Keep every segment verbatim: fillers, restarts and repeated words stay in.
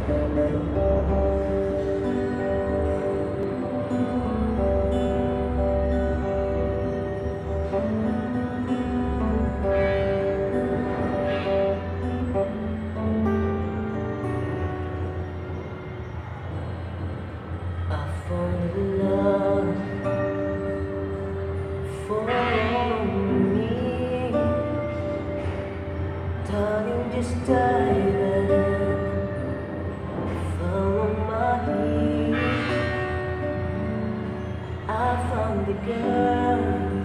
I found love for me. Darling, just dive in. Follow my lead. I found the girl,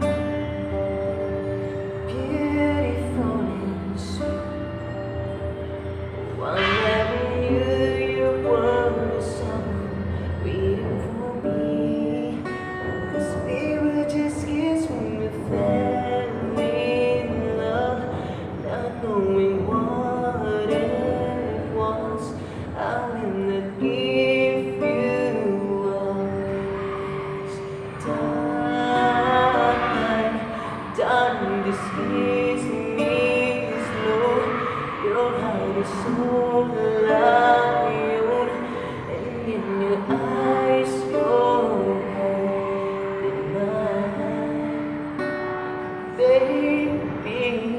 beautiful and sweet. One never knew you were someone waiting for me. 'Cause we were just kids when we fell in love, not knowing what it was. I will not give you up this time. Darling, this kiss me slow. Your heart is so lion, and in your eyes you're holding mine, baby.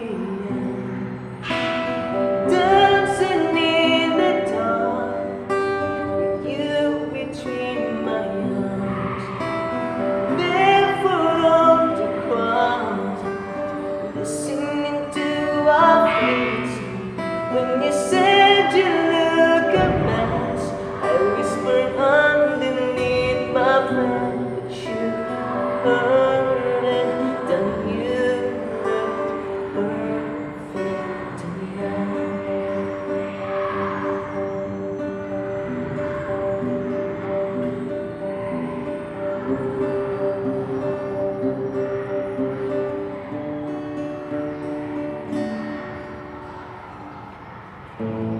Dancing in the dark, with you between my arms, barefoot on the ground, listening to our feet. When you said you look a mess, I whispered underneath my breath, but you heard it. Don't you look perfect tonight? Thank you.